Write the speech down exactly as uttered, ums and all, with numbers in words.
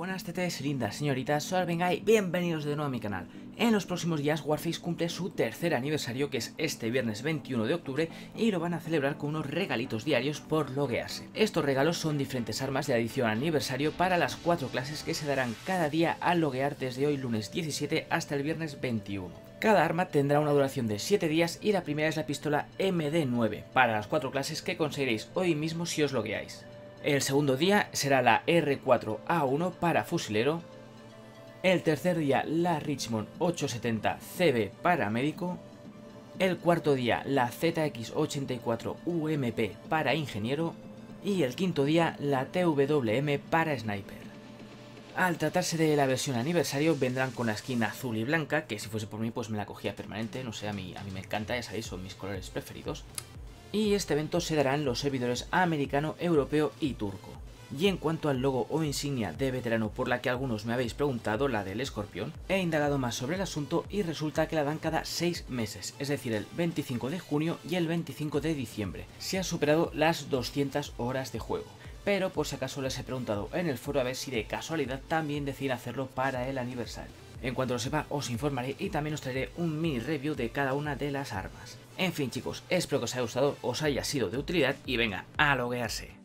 Buenas tetes, lindas señoritas, soy Albenga y bienvenidos de nuevo a mi canal. En los próximos días Warface cumple su tercer aniversario, que es este viernes veintiuno de octubre, y lo van a celebrar con unos regalitos diarios por loguearse. Estos regalos son diferentes armas de adición al aniversario para las cuatro clases que se darán cada día al loguear desde hoy lunes diecisiete hasta el viernes veintiuno. Cada arma tendrá una duración de siete días y la primera es la pistola M D nueve, para las cuatro clases que conseguiréis hoy mismo si os logueáis. El segundo día será la R cuatro A uno para fusilero. El tercer día la Richmond ochocientos setenta C B para médico. El cuarto día la Z X ochenta y cuatro U M P para ingeniero. Y el quinto día la T W M para sniper. Al tratarse de la versión aniversario vendrán con la skin azul y blanca, que si fuese por mí pues me la cogía permanente, no sé, a mí, a mí me encanta, ya sabéis, son mis colores preferidos. Y este evento se dará en los servidores americano, europeo y turco. Y en cuanto al logo o insignia de veterano, por la que algunos me habéis preguntado, la del escorpión, he indagado más sobre el asunto y resulta que la dan cada seis meses, es decir, el veinticinco de junio y el veinticinco de diciembre, si has superado las doscientas horas de juego. Pero por si acaso les he preguntado en el foro a ver si de casualidad también deciden hacerlo para el aniversario. En cuanto lo sepa os informaré y también os traeré un mini review de cada una de las armas. En fin chicos, espero que os haya gustado, os haya sido de utilidad y venga, a loguearse.